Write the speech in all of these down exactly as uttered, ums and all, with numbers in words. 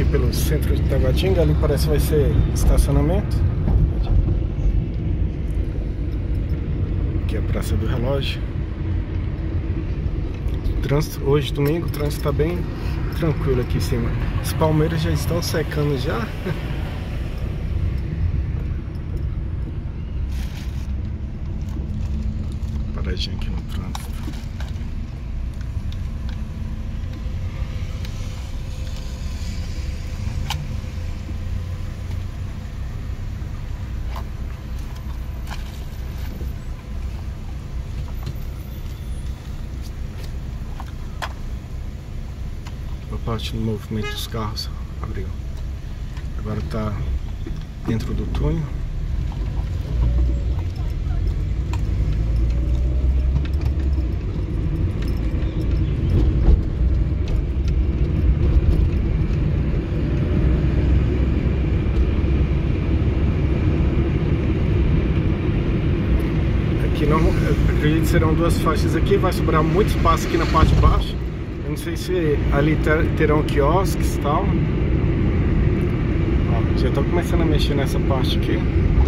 pelo centro de Taguatinga. Ali parece que vai ser estacionamento. Aqui é a Praça do Relógio. O trânsito, hoje domingo, o trânsito está bem tranquilo aqui em cima. Os palmeiras já estão secando já. Paradinha aqui no trânsito. A parte do movimento dos carros abriu. Agora está dentro do túnel. Aqui não, acredito que serão duas faixas aqui, vai sobrar muito espaço aqui na parte de baixo. Eu não sei se ali ter, terão quiosques e tal. Ó, já estou começando a mexer nessa parte aqui.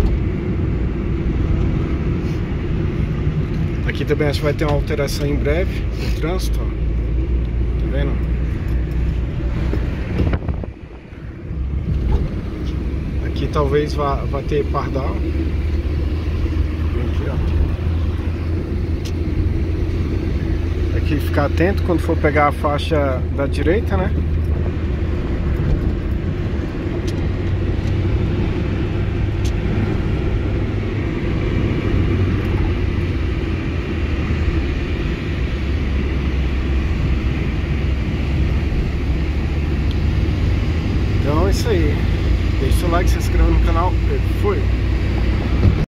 Aqui também acho que vai ter uma alteração em breve no trânsito, ó. Tá vendo? Aqui talvez vá, vá ter pardal. Aqui, ó. Aqui ficar atento quando for pegar a faixa da direita, né? Então é isso aí. Deixa o like, se inscreva no canal. Fui!